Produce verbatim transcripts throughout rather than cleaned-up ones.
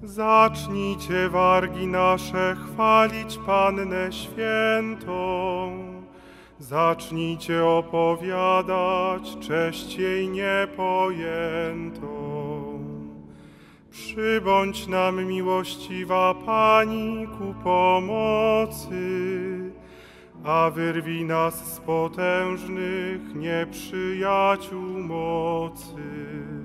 Zacznijcie wargi nasze chwalić Pannę Świętą. Zacznijcie opowiadać cześć jej niepojętą. Przybądź nam, miłościwa Pani, ku pomocy, a wyrwij nas z potężnych nieprzyjaciół mocy.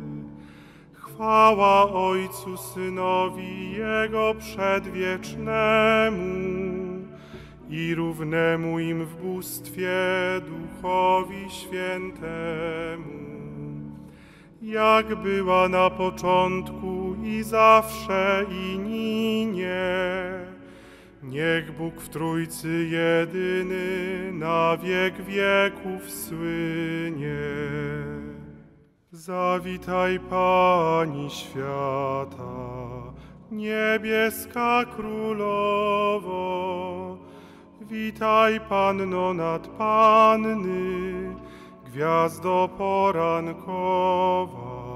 Chwała Ojcu, Synowi i Jego przedwiecznemu i równemu im w bóstwie Duchowi Świętemu, jak była na początku i zawsze i ninie. Niech Bóg w Trójcy jedyny na wiek wieków słynie. Zawitaj, Pani świata, niebieska Królowo. Witaj, Panno nad panny, gwiazdo porankowa.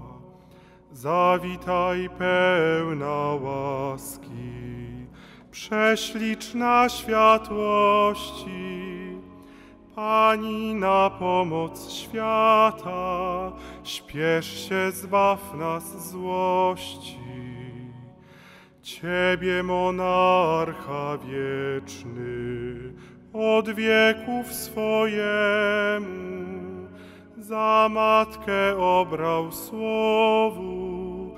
Zawitaj, pełna łaski, prześliczna światłości. Pani na pomoc świata, śpiesz się, zbaw nas złości. Ciebie, monarcha wieczny, od wieków swojemu, za matkę obrał słowu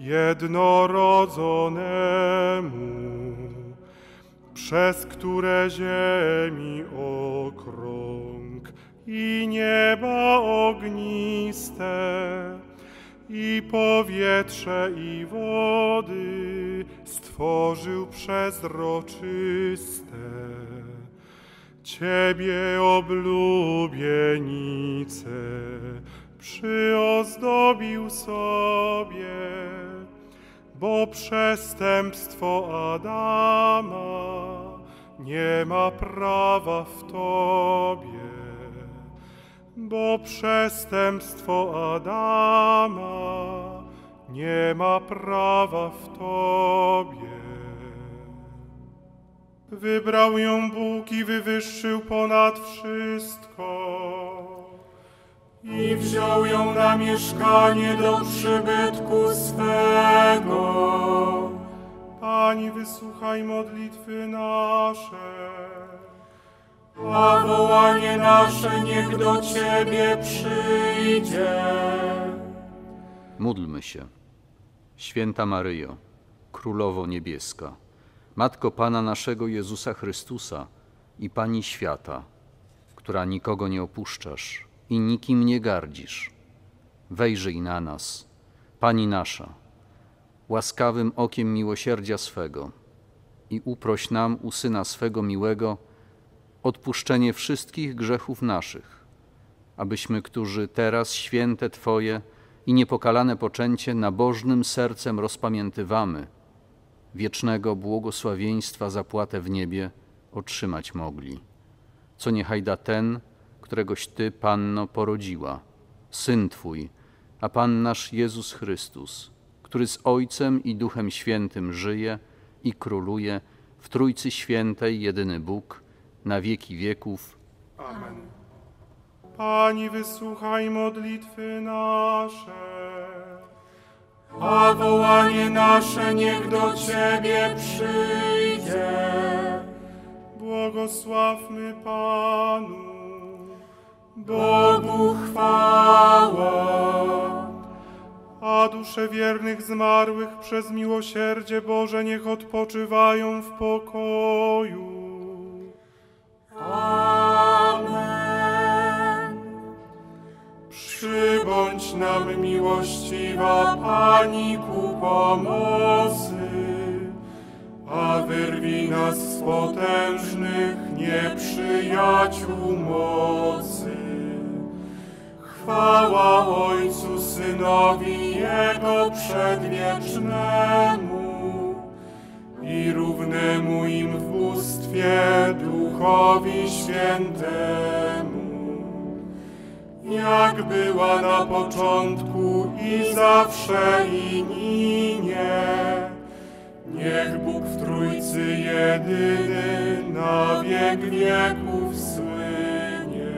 jednorodzonemu, przez które ziemi okrąg i nieba ogniste, i powietrze, i wody stworzył przezroczyste. Ciebie, oblubienice, przyozdobił sobie, bo przestępstwo Adama nie ma prawa w Tobie. Bo przestępstwo Adama nie ma prawa w Tobie. Wybrał ją Bóg i wywyższył ponad wszystko i wziął ją na mieszkanie do przybytku swego. Pani, wysłuchaj modlitwy nasze, a wołanie nasze niech do Ciebie przyjdzie. Módlmy się. Święta Maryjo, Królowo Niebieska, Matko Pana naszego Jezusa Chrystusa i Pani świata, która nikogo nie opuszczasz i nikim nie gardzisz, wejrzyj na nas, Pani nasza, łaskawym okiem miłosierdzia swego i uproś nam u Syna swego miłego odpuszczenie wszystkich grzechów naszych, abyśmy, którzy teraz święte Twoje i niepokalane poczęcie nabożnym sercem rozpamiętywamy, wiecznego błogosławieństwa zapłatę w niebie otrzymać mogli. Co niechaj da ten, któregoś Ty, Panno, porodziła, Syn Twój, a Pan nasz Jezus Chrystus, który z Ojcem i Duchem Świętym żyje i króluje w Trójcy Świętej, jedyny Bóg, na wieki wieków. Amen. Pani, wysłuchaj modlitwy nasze, a wołanie nasze niech do Ciebie przyjdzie. Błogosławmy Panu, Bogu chwała. A dusze wiernych zmarłych przez miłosierdzie Boże niech odpoczywają w pokoju. Amen. Przybądź nam, miłościwa Pani, ku pomocy, a wyrwij nas z potężnych nieprzyjaciół mocy. Chwała Ojcu, Synowi i Jego przedwiecznemu i równemu im w bóstwie Duchowi Świętemu, jak była na początku i zawsze i ninie, Niech Bóg w Trójcy jedyny na wiek wieków słynie.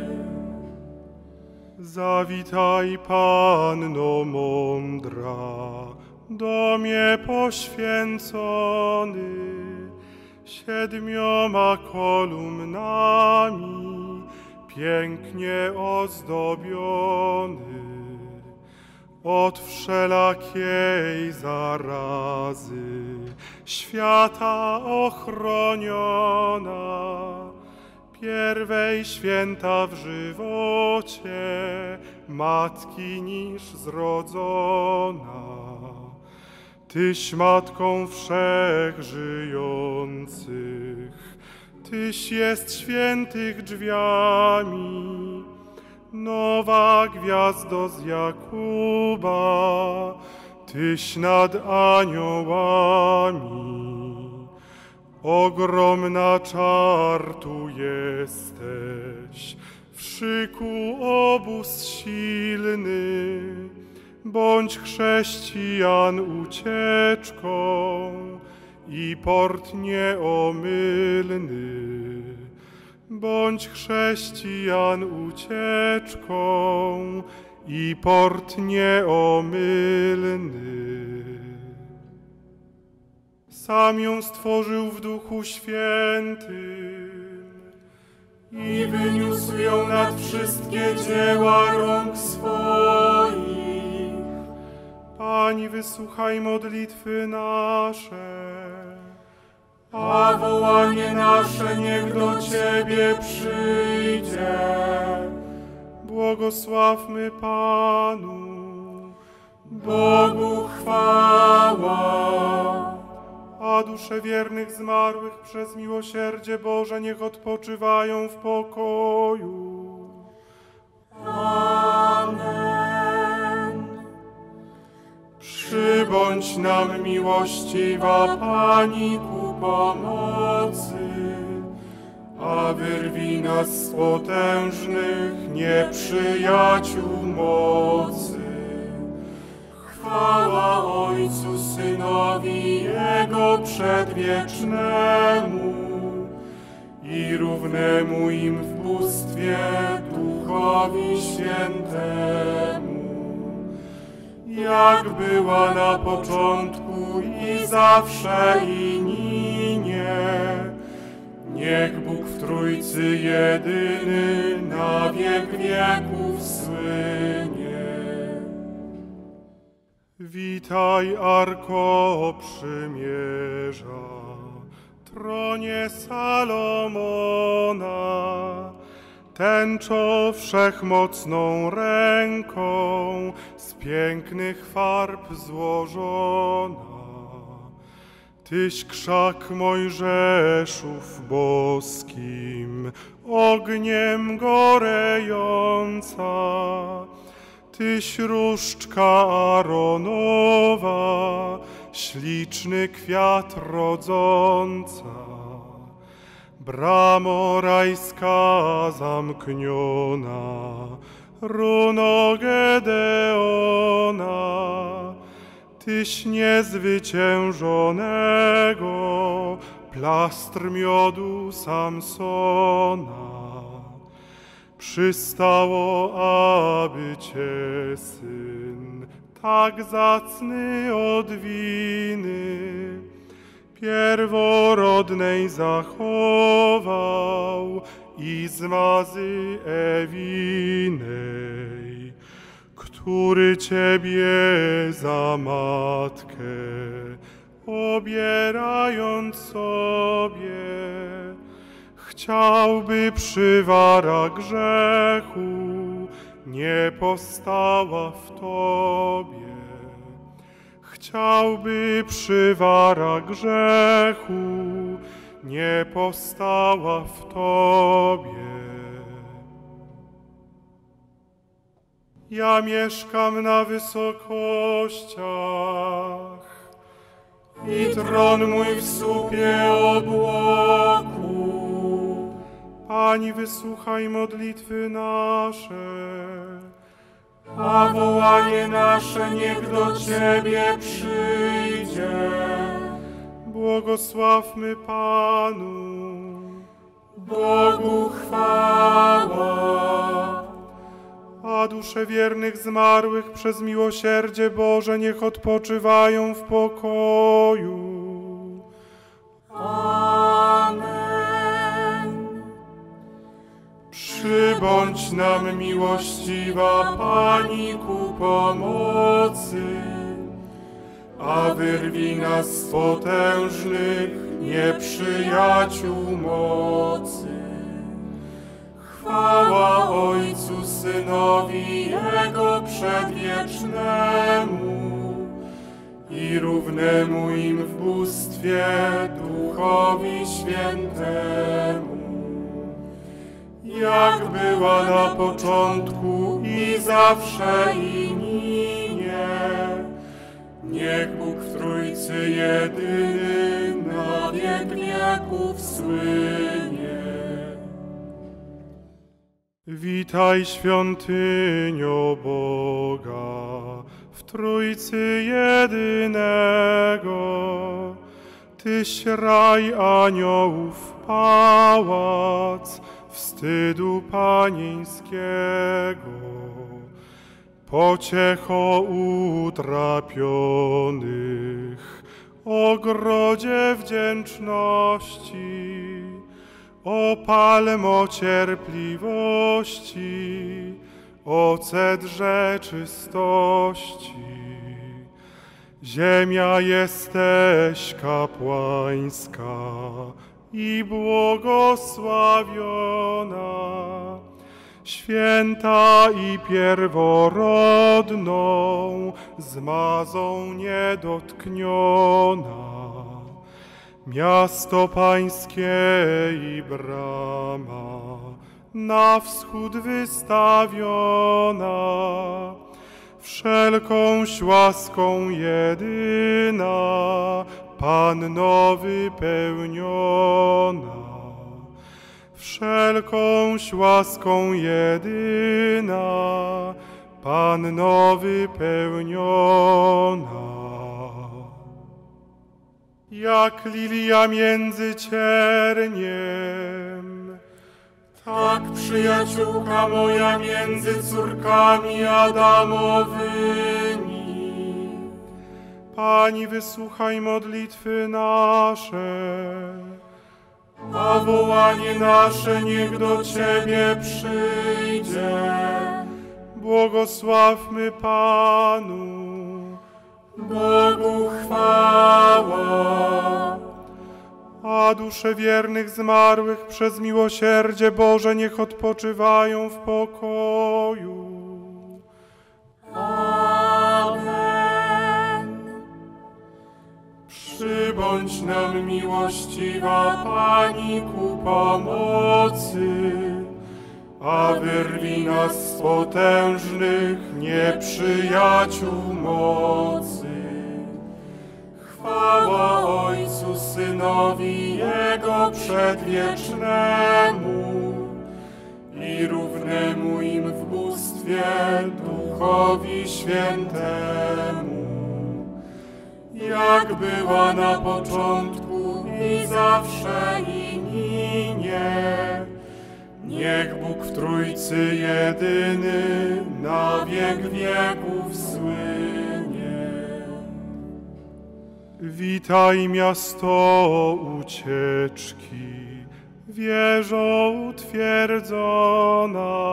Zawitaj, Panno mądra, domie poświęcony, siedmioma kolumnami pięknie ozdobiony. Od wszelakiej zarazy świata ochroniona, pierwej święta w żywocie matki niż zrodzona. Tyś matką wszech żyjących, Tyś jest świętych drzwiami, nowa gwiazdo z Jakuba, Tyś nad aniołami. Ogromna czartu jesteś, w szyku obóz silny, bądź chrześcijan ucieczką i port nieomylny. Bądź chrześcijan ucieczką i port nieomylny. Sam ją stworzył w Duchu Świętym i wyniósł ją nad wszystkie dzieła rąk swoich. Pani, wysłuchaj modlitwy nasze, a wołanie nasze niech do Ciebie przyjdzie. Błogosławmy Panu, Bogu chwała. A dusze wiernych zmarłych przez miłosierdzie Boże niech odpoczywają w pokoju. Amen. Przybądź nam, miłościwa Pani, ku pomocy, a wyrwij nas z potężnych nieprzyjaciół mocy. Chwała Ojcu, Synowi, Jego przedwiecznemu i równemu im w bóstwie Duchowi Świętemu, jak była na początku i zawsze i ninie. Niech Bóg w Trójcy jedyny na wiek wieków słynie. Witaj, Arko Przymierza, tronie Salomona, tęczo wszechmocną ręką z pięknych farb złożona. Tyś krzak Mojżeszów boskim, ogniem gorejąca, Tyś różdżka Aaronowa, śliczny kwiat rodząca. Bramo rajska zamkniona, runo Gedeona, Tyś niezwyciężonego, plastr miodu Samsona. Przystało, aby Cię Syn, tak zacny od winy, pierworodnej zachował i z mazy Ewinej, który Ciebie za matkę, obierając sobie, chciałby przywara grzechu nie postała w Tobie. Chciałby przywara grzechu nie postała w Tobie. Ja mieszkam na wysokościach i tron mój w słupie obłoku. Pani, wysłuchaj modlitwy nasze, a wołanie nasze niech do Ciebie przyjdzie. Błogosławmy Panu. Bogu chwała. A dusze wiernych zmarłych przez miłosierdzie Boże niech odpoczywają w pokoju. Amen. Przybądź nam, miłościwa Pani, ku pomocy, a wyrwij nas z potężnych nieprzyjaciół mocy. Chwała Ojcu, Synowi i Jego przedwiecznemu i równemu im w bóstwie Duchowi Świętemu, jak była na początku i zawsze i minie. Niech Bóg w Trójcy jedyny na wiek wieków słynie. Witaj, świątynio Boga, w Trójcy jedynego. Tyś raj aniołów pałac, wstydu panieńskiego. Pociecho utrapionych, ogrodzie wdzięczności, o palmo cierpliwości, o cedrze czystości. Ziemia jesteś kapłańska i błogosławiona, święta i pierworodną, zmazą niedotkniona. Miasto pańskie i brama, na wschód wystawiona, wszelkąś łaską jedyna, Panno wypełniona. Wszelkąś łaską jedyna, Panno wypełniona. Jak lilia między cierniem, Tak przyjaciółka moja między córkami Adamowymi. Pani, wysłuchaj modlitwy nasze, A wołanie nasze niech do Ciebie przyjdzie. błogosławmy Panu. Bogu chwała. A dusze wiernych zmarłych przez miłosierdzie Boże niech odpoczywają w pokoju. Amen. Przybądź nam, miłościwa Pani, ku pomocy, a wyrwij nas z potężnych nieprzyjaciół mocy. Chwała Ojcu, Synowi i Jego przedwiecznemu i równemu im w bóstwie Duchowi Świętemu, jak była na początku i zawsze i minie. Niech Bóg w Trójcy jedyny na wiek wieków słynie. Witaj, miasto ucieczki, wieżo utwierdzona,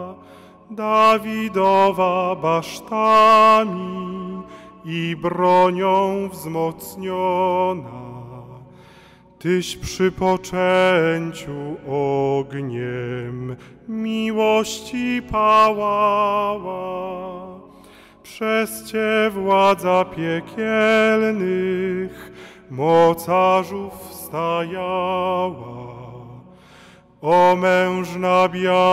Dawidowa basztami i bronią wzmocniona. Tyś przy poczęciu ogniem miłości pałała, przez Cię władza piekielnych mocarzów wstajała. O mężna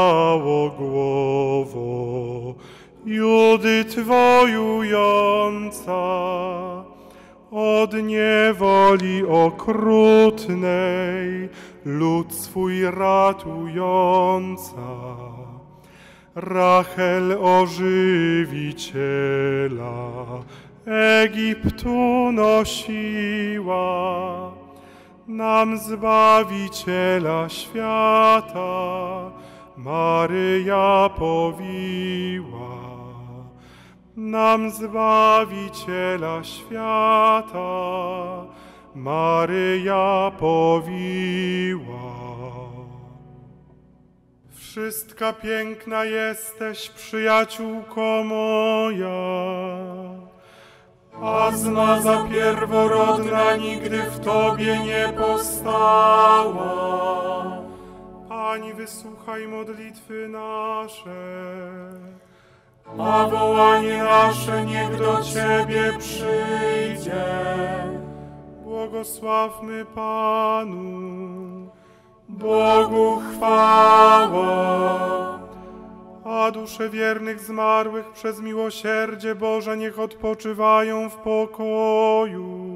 białogłowo, Judy wojująca, od niewoli okrutnej lud swój ratująca. Rachel ożywiciela Egiptu nosiła, nam Zbawiciela świata, Maryja powiła. Nam Zbawiciela świata, Maryja powiła. Wszystka piękna jesteś, przyjaciółko moja, a zmaza pierworodna nigdy w Tobie nie powstała. Pani, wysłuchaj modlitwy nasze, a wołanie nasze niech do Ciebie przyjdzie. Błogosławmy Panu, Bogu chwała. A dusze wiernych zmarłych przez miłosierdzie Boże niech odpoczywają w pokoju.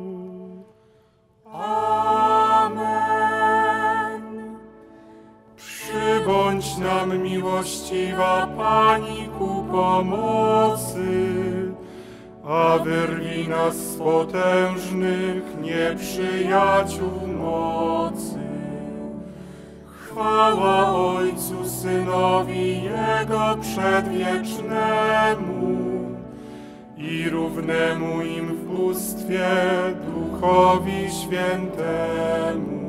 Amen. Przybądź nam, miłościwa Pani, ku pomocy, a wyrwij nas z potężnych nieprzyjaciół mocy. Chwała Ojcu, Synowi, Jego przedwiecznemu i równemu im w bóstwie Duchowi Świętemu,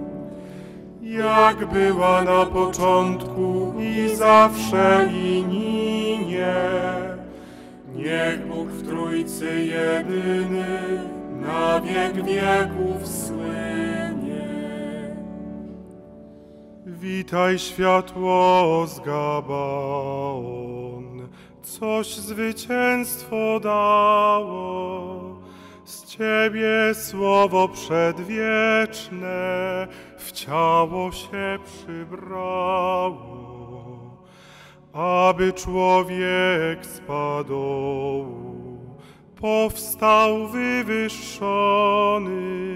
jak była na początku i zawsze i ninie. Niech Bóg w Trójcy jedyny na wiek wieków słynie. Witaj, światło z Gabaon, coś zwycięstwo dało. Z Ciebie słowo przedwieczne w ciało się przybrało, aby człowiek z padołu powstał wywyższony,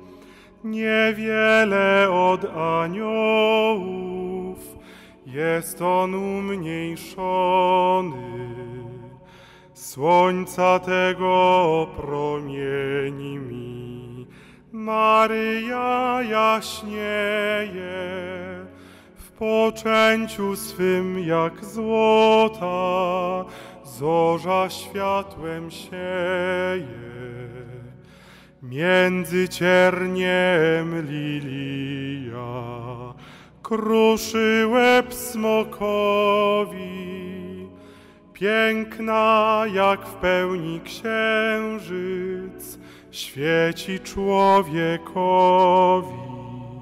niewiele od aniołów jest on umniejszony. Słońca tego promieni mi Maryja jaśnieje, w poczęciu swym jak złota zorza światłem sieje. Między cierniem lilia kruszy łeb smokowi, piękna jak w pełni księżyc świeci człowiekowi.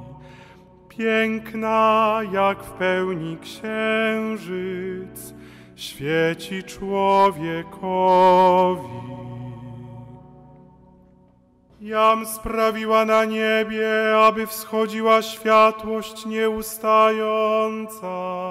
Piękna jak w pełni księżyc świeci człowiekowi. Jam sprawiła na niebie, aby wschodziła światłość nieustająca.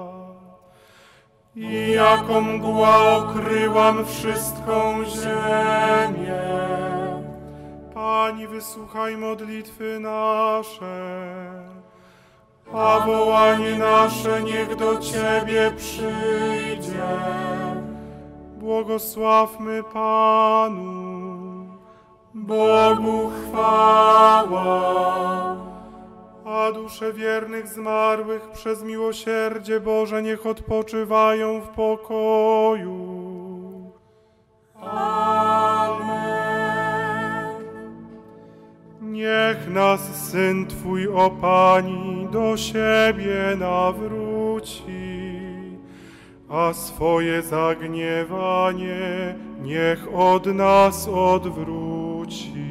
I jako mgła okryłam wszystką ziemię. Pani, wysłuchaj modlitwy nasze, a wołanie nasze niech do Ciebie przyjdzie. Błogosławmy Panu, Bogu chwała. A dusze wiernych zmarłych przez miłosierdzie Boże niech odpoczywają w pokoju. Amen. Niech nas Syn Twój, o Pani, do siebie nawróci, a swoje zagniewanie niech od nas odwróci.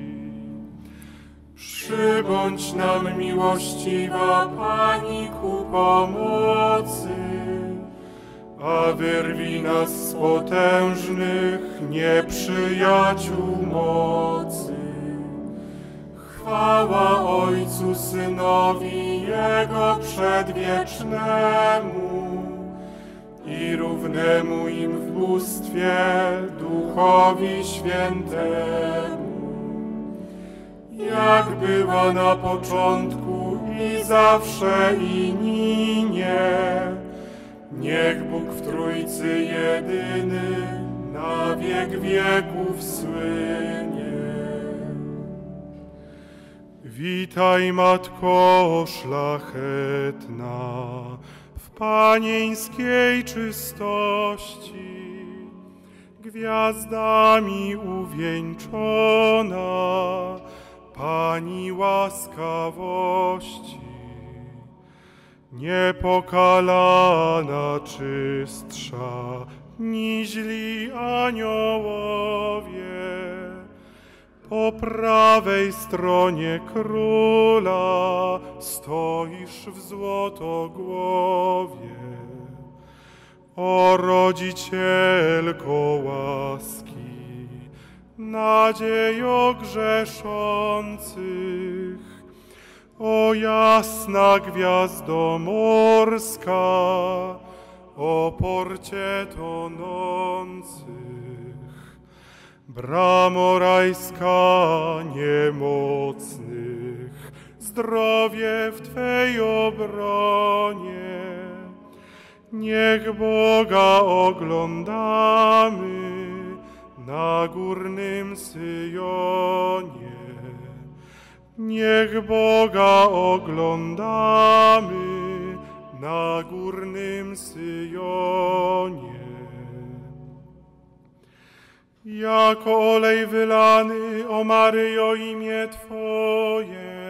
Przybądź nam, miłościwa Pani, ku pomocy, a wyrwij nas z potężnych nieprzyjaciół mocy. Chwała Ojcu, Synowi, Jego przedwiecznemu i równemu im w bóstwie Duchowi Świętemu, jak była na początku i zawsze i ninie. Niech Bóg w Trójcy jedyny na wiek wieków słynie. Witaj, Matko szlachetna, w panieńskiej czystości, gwiazdami uwieńczona, Pani łaskawości. Niepokalana czystsza, niźli aniołowie, po prawej stronie króla stoisz w złotogłowie. O rodzicielko łaski, nadziejo grzeszących, o jasna gwiazdo morska, o porcie tonących. Bramo rajska niemocnych, zdrowie w Twej obronie. Niech Boga oglądamy na górnym Syjonie. Niech Boga oglądamy na górnym Syjonie. Jako olej wylany, o Maryjo, imię Twoje,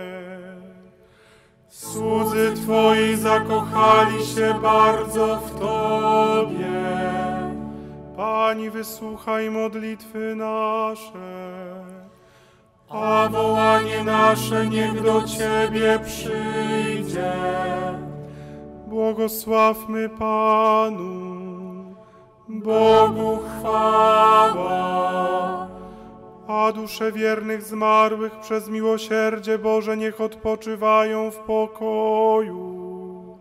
słudzy Twoi zakochali się bardzo w Tobie. Pani, wysłuchaj modlitwy nasze, a wołanie nasze niech do Ciebie przyjdzie. Błogosławmy Panu. Bogu chwała. A dusze wiernych zmarłych przez miłosierdzie Boże niech odpoczywają w pokoju.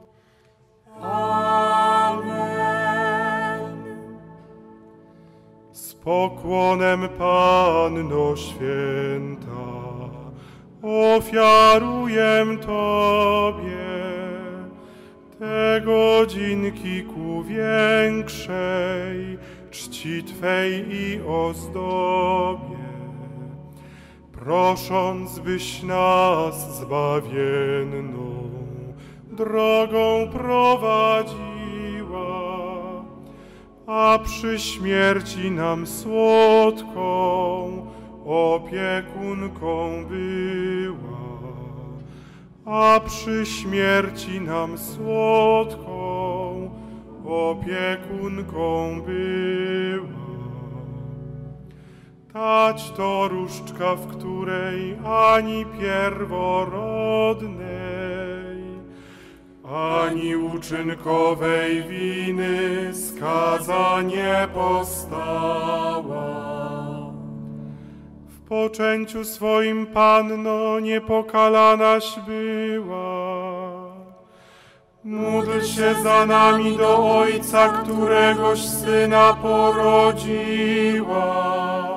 Amen. Z pokłonem, Panno święta, ofiaruję Tobie te godzinki ku większej czci Twej i ozdobie, prosząc, byś nas zbawienną drogą prowadziła, a przy śmierci nam słodką opiekunką była. A przy śmierci nam słodką opiekunką była. Tać to różdżka, w której ani pierworodnej, ani uczynkowej winy skaza nie postała. W poczęciu swoim Panno niepokalanaś była. Módl się za nami do Ojca, któregoś Syna porodziła.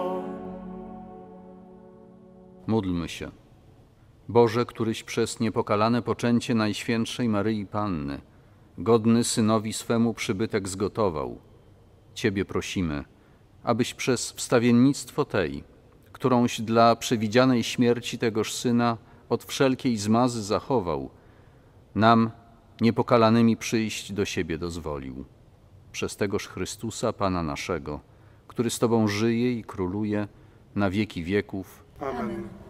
Módlmy się. Boże, któryś przez niepokalane poczęcie Najświętszej Maryi Panny, godny Synowi swemu przybytek zgotował, Ciebie prosimy, abyś przez wstawiennictwo tej, którąś dla przewidzianej śmierci tegoż Syna od wszelkiej zmazy zachował, nam, niepokalanymi, przyjść do siebie dozwolił. Przez tegoż Chrystusa, Pana naszego, który z Tobą żyje i króluje na wieki wieków. Amen.